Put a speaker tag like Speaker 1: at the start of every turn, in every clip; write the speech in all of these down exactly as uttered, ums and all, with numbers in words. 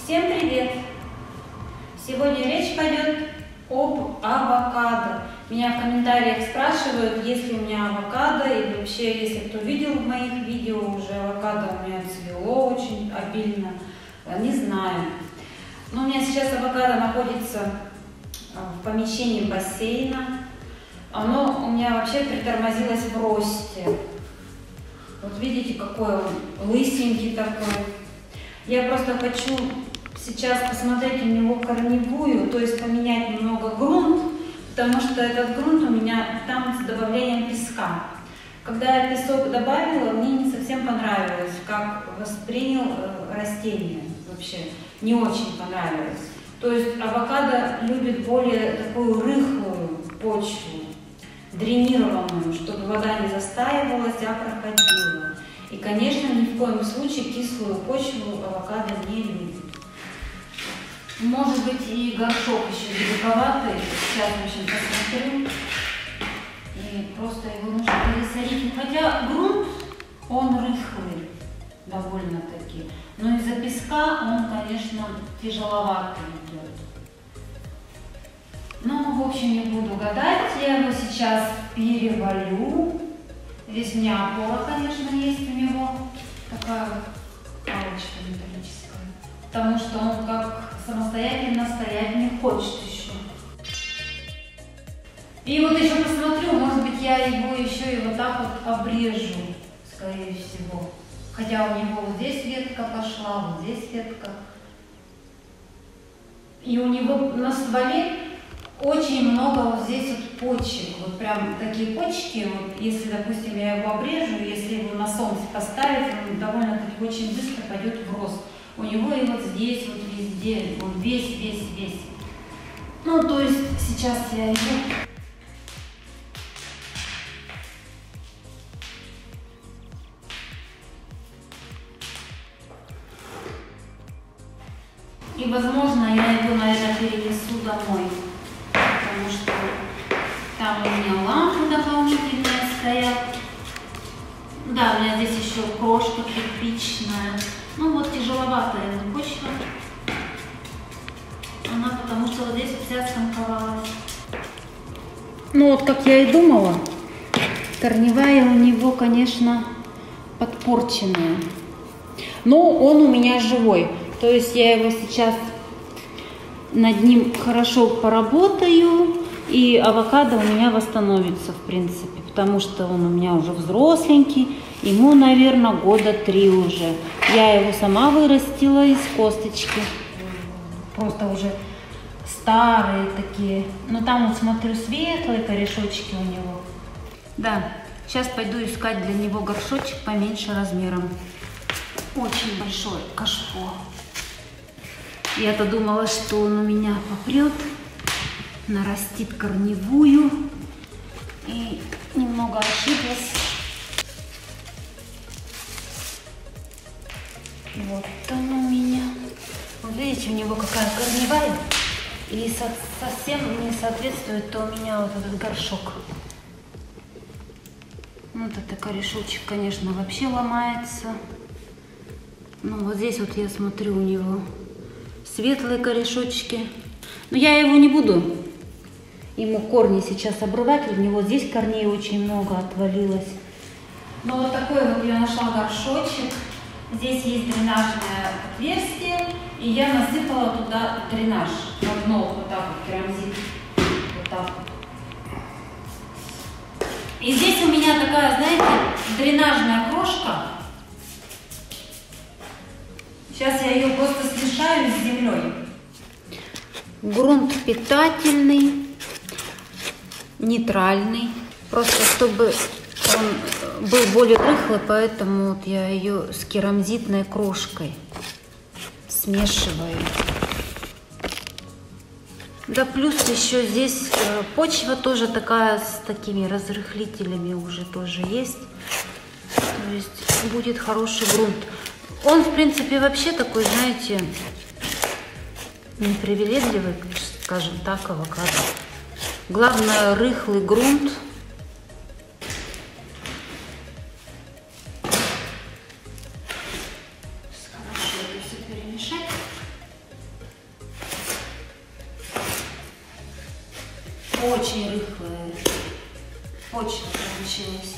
Speaker 1: Всем привет! Сегодня речь пойдет об авокадо. Меня в комментариях спрашивают, есть ли у меня авокадо, и вообще, если кто видел в моих видео, уже авокадо у меня цвело очень обильно, не знаю. Но у меня сейчас авокадо находится в помещении бассейна. Оно у меня вообще притормозилось в росте. Вот видите, какой он лысенький такой. Я просто хочу сейчас посмотреть у него корневую, то есть поменять немного грунт, потому что этот грунт у меня там с добавлением песка. Когда я песок добавила, мне не совсем понравилось, как воспринял растение. Вообще не очень понравилось. То есть авокадо любит более такую рыхлую почву, дренированную, чтобы вода не застаивалась, а проходила. И, конечно, ни в коем случае кислую почву авокадо не любит. Может быть, и горшок еще великоватый. Сейчас, в общем, посмотрю. И просто его нужно пересадить. Хотя грунт, он рыхлый довольно-таки. Но из-за песка он, конечно, тяжеловатый идет. Ну, в общем, не буду гадать. Я его сейчас перевалю. Здесь у меня опора, конечно, есть у него. Такая вот палочка металлическая. Потому что он как самостоятельно стоять не хочет еще. И вот еще посмотрю, может быть, я его еще и вот так вот обрежу, скорее всего. Хотя у него вот здесь ветка пошла, вот здесь ветка. И у него на стволе очень много вот здесь вот почек. Вот прям такие почки, вот, если, допустим, я его обрежу, если его на солнце поставить, он довольно-таки очень быстро пойдет в рост. У него и вот здесь, вот везде, он весь, весь, весь. Ну, то есть сейчас я его... И, возможно, я его, наверное, перенесу домой, потому что там у меня лампы дополнительные стоят. Да, у меня здесь еще крошка кирпичная. Ну вот тяжеловатая почва. Она потому что вот здесь вся скомковалась. Ну вот как я и думала, корневая у него, конечно, подпорченная. Но он у меня живой. То есть я его сейчас над ним хорошо поработаю, и авокадо у меня восстановится, в принципе, потому что он у меня уже взросленький, ему, наверное, года три уже. Я его сама вырастила из косточки, просто уже старые такие. Но там вот смотрю, светлые корешочки у него. Да, сейчас пойду искать для него горшочек поменьше размером. Очень большое кашпо. Я-то думала, что он у меня попрет, нарастит корневую, и немного ошиблась. Вот он у меня. Вот видите, у него какая корневая, и со совсем не соответствует то у меня вот этот горшок. Вот этот корешочек, конечно, вообще ломается. Ну вот здесь вот я смотрю, у него светлые корешочки. Но я его не буду ему корни сейчас обрывать. У него здесь корней очень много отвалилось. Но вот такой вот я нашла горшочек. Здесь есть дренажное отверстие. И я насыпала туда дренаж. В дно вот так вот керамзит. Вот так вот. И здесь у меня такая, знаете, дренажная крошка. Сейчас я ее просто смешаю с землей. Грунт питательный, нейтральный. Просто чтобы он был более рыхлый, поэтому вот я ее с керамзитной крошкой смешиваю. Да плюс еще здесь почва тоже такая, с такими разрыхлителями уже тоже есть. То есть будет хороший грунт. Он, в принципе, вообще такой, знаете, непривередливый, скажем так, авокадо. Главное, рыхлый грунт. Хорошо это все перемешать. очень рыхлая. Очень получилось.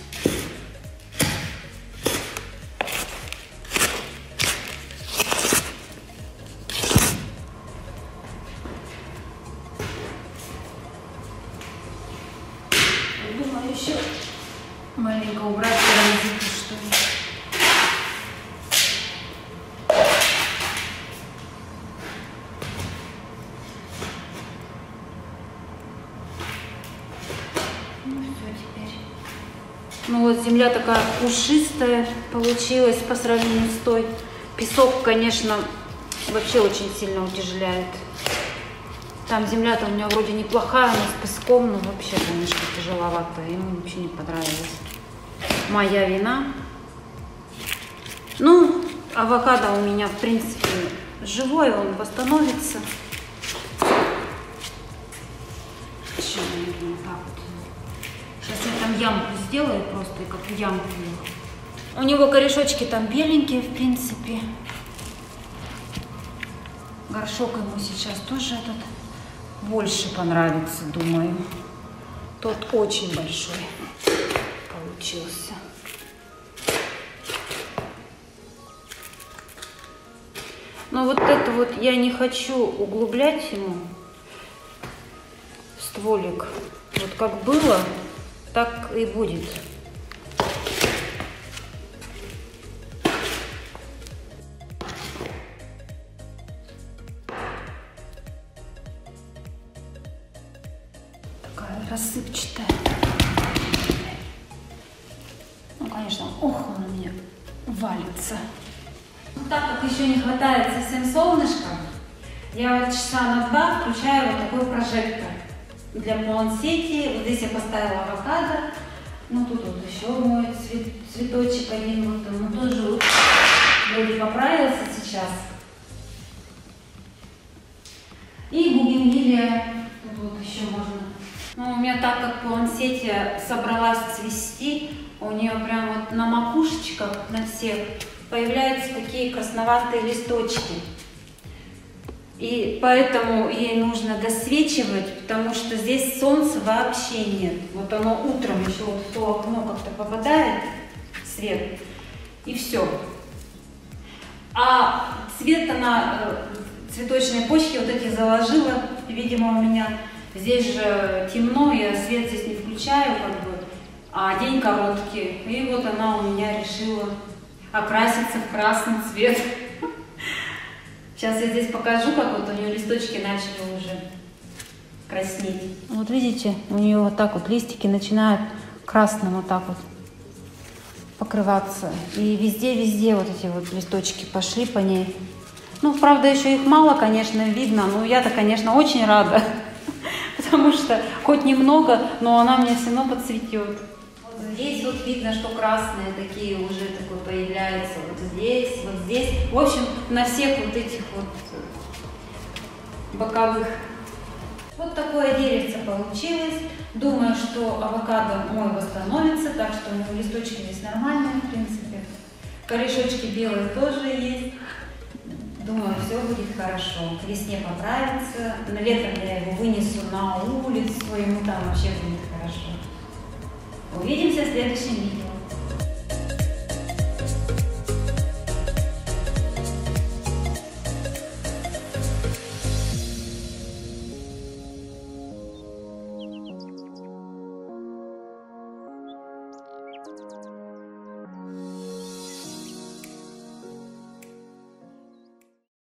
Speaker 1: Думаю, еще маленько убрать паразиты, что ли. Ну все теперь. Ну вот земля такая пушистая получилась по сравнению с той. Песок, конечно, вообще очень сильно утяжеляет. Там земля-то у меня вроде неплохая, но с песком, но вообще, конечно, тяжеловато. Ему вообще не понравилось. Моя вина. Ну, авокадо у меня, в принципе, живой, он восстановится. Сейчас я вот так вот. Сейчас я там ямку сделаю просто, и как в ямку. У него корешочки там беленькие, в принципе. Горшок ему сейчас тоже этот больше понравится, думаю. Тот очень большой получился. Но вот это вот я не хочу углублять ему стволик. Вот как было, так и будет. Рассыпчатая. Ну, конечно, ох, он у меня валится. Ну, так как еще не хватает совсем солнышка, я вот часа на два включаю вот такой прожектор для пуансетии. Вот здесь я поставила авокадо. Ну, тут вот еще мой цвет, цветочек один. Вот он тоже вот вроде поправился сейчас. И бугенвилия. Тут вот еще можно. Ну, у меня так как пуансетия собралась цвести, у нее прям вот на макушечках, на всех, появляются такие красноватые листочки. И поэтому ей нужно досвечивать, потому что здесь солнца вообще нет. Вот оно утром еще вот в то окно как-то попадает, свет, и все. А цвет она, цветочные почки вот эти заложила, видимо, у меня. Здесь же темно, я свет здесь не включаю, как бы, а день короткий. И вот она у меня решила окраситься в красный цвет. Сейчас я здесь покажу, как вот у нее листочки начали уже краснеть. Вот видите, у нее вот так вот листики начинают красным вот так вот покрываться. И везде-везде вот эти вот листочки пошли по ней. Ну, правда, еще их мало, конечно, видно, но я-то, конечно, очень рада. Потому что хоть немного, но она мне все равно подцветет. Вот здесь вот видно, что красные такие уже такой появляются. Вот здесь, вот здесь. В общем, на всех вот этих вот боковых. Вот такое деревце получилось. Думаю, что авокадо мой восстановится, так что у него листочки здесь нормальные, в принципе. Корешочки белые тоже есть. Думаю, все будет хорошо. К весне поправится. На летом я его вынесу на улицу, ему там вообще будет хорошо. Увидимся в следующем видео.